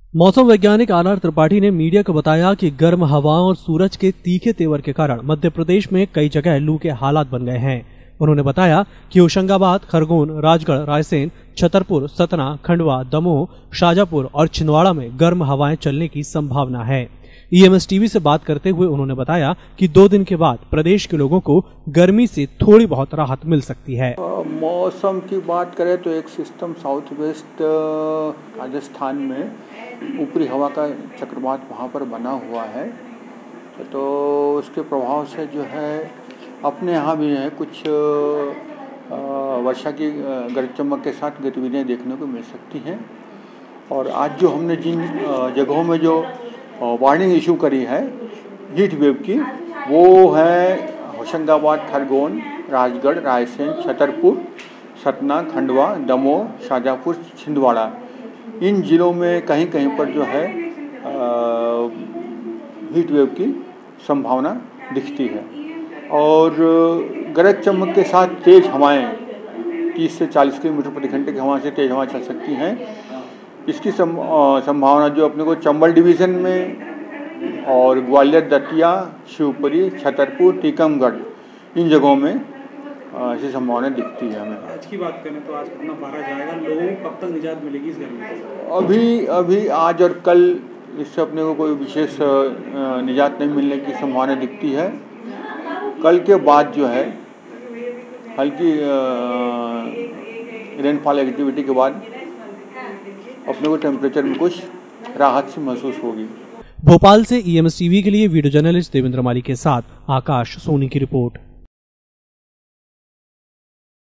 मौसम वैज्ञानिक आर त्रिपाठी ने मीडिया को बताया कि गर्म हवाओं और सूरज के तीखे तेवर के कारण मध्य प्रदेश में कई जगह लू के हालात बन गए हैं। उन्होंने बताया कि होशंगाबाद, खरगोन, राजगढ़, रायसेन, छतरपुर, सतना, खंडवा, दमोह, शाजापुर और छिंदवाड़ा में गर्म हवाएं चलने की संभावना है। EMS टीवी से बात करते हुए उन्होंने बताया कि 2 दिन के बाद प्रदेश के लोगों को गर्मी से थोड़ी बहुत राहत मिल सकती है। मौसम की बात करें तो एक सिस्टम साउथ वेस्ट राजस्थान में ऊपरी हवा का चक्रवात वहाँ पर बना हुआ है, तो उसके प्रभाव से जो है अपने यहाँ भी है कुछ वर्षा की गरज चमक के साथ गतिविधियाँ देखने को मिल सकती हैं। और आज जो हमने जिन जगहों में जो वार्निंग इशू करी है हीट वेव की, वो है होशंगाबाद, खरगोन, राजगढ़, रायसेन, छतरपुर, सतना, खंडवा, दमोह, शाजापुर, छिंदवाड़ा। इन जिलों में कहीं कहीं पर जो है हीट वेव की संभावना दिखती है और गरज चमक के साथ तेज हवाएं 30 से 40 किलोमीटर प्रति घंटे की हवा से तेज हवा चल सकती हैं। इसकी संभावना जो अपने को चंबल डिवीज़न में और ग्वालियर, दतिया, शिवपुरी, छतरपुर, टीकमगढ़ इन जगहों में ऐसी संभावना दिखती है हमें। आज की बात करें तो आज कितना पारा जाएगा, लोगों को कब तक निजात मिलेगी इस गर्मी से? अभी आज और कल इससे अपने को कोई विशेष निजात नहीं मिलने की संभावना दिखती है। कल के बाद जो है हल्की रेनफॉल एक्टिविटी के बाद अपने को टेम्परेचर में कुछ राहत सी महसूस होगी। भोपाल से EMS टीवी के लिए वीडियो जर्नलिस्ट देवेंद्र माली के साथ आकाश सोनी की रिपोर्ट।